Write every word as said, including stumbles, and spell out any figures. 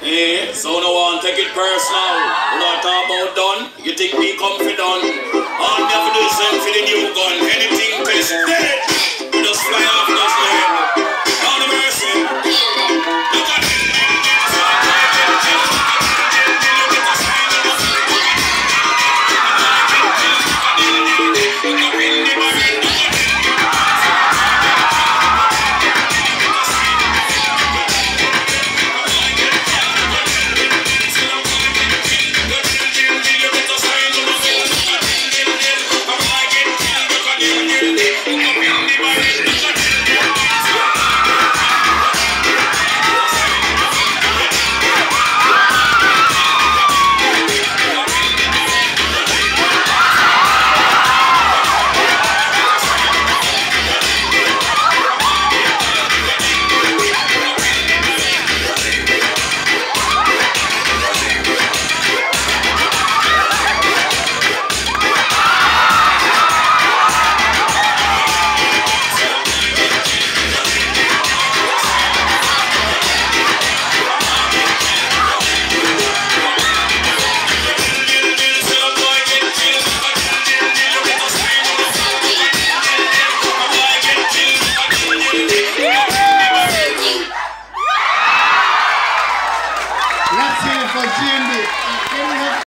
Eh, so no one take it personal. We not talk about done. You think me comfy done? All me have to do is send for the new gun. Anything, Chris. Hey!